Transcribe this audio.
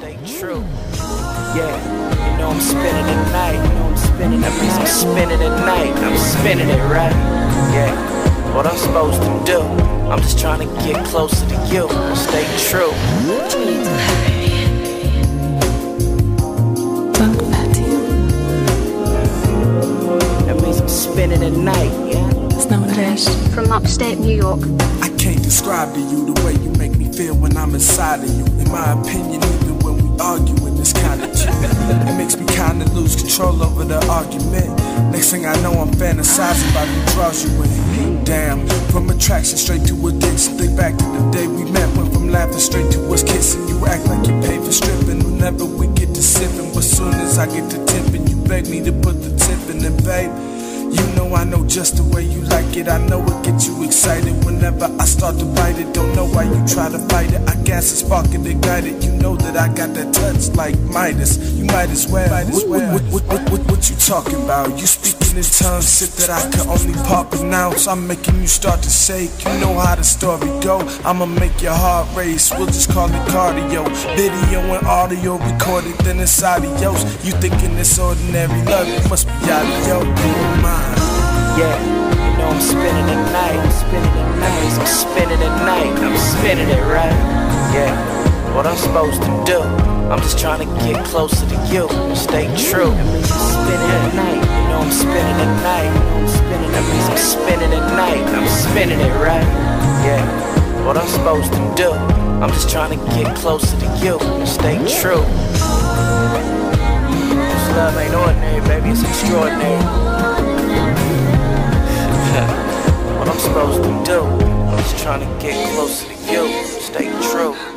stay true. Yeah, you know I'm spinning at night. That means I'm spinning at night. I'm spinning it right. Yeah, what I'm supposed to do. I'm just trying to get closer to you. Stay true. That means I'm spinning at night. Yeah. From upstate New York. I can't describe to you the way you make me feel when I'm inside of you. In my opinion, even when we arguing, it's kinda cute. It makes me kinda lose control over the argument. Next thing I know, I'm fantasizing about who draws you in. Damn, from attraction straight to addiction. Think back to the day we met, went from laughing straight to us kissing. You act like you paid for stripping whenever we get to sipping. But soon as I get to tipping, you beg me to put the tip in, and babe, you know I know just the way you like it. I know it gets you excited whenever I start to bite it. Don't know why you try to fight it. I guess it's sparking to guide it. You know that I got that touch like Midas. You might as well. What you talking about? You speaking in tongues, shit that I can only part pronounce. I'm making you start to shake. You know how the story go. I'ma make your heart race. We'll just call it cardio. Video and audio recorded, then it's adios. You thinking it's ordinary love? It must be audio. Yeah, you know I'm spinning at night. That means I'm spinning at night. I'm spinning it right. Yeah, what I'm supposed to do. I'm just trying to get closer to you. Stay true. That means I'm spinning at night. You know I'm spinning at night. That means I'm spinning at night. I'm spinning it right. Yeah, what I'm supposed to do. I'm just trying to get closer to you. Stay true. This love ain't ordinary, baby. It's extraordinary. What I'm supposed to do, I'm just trying to get closer to you. Stay true.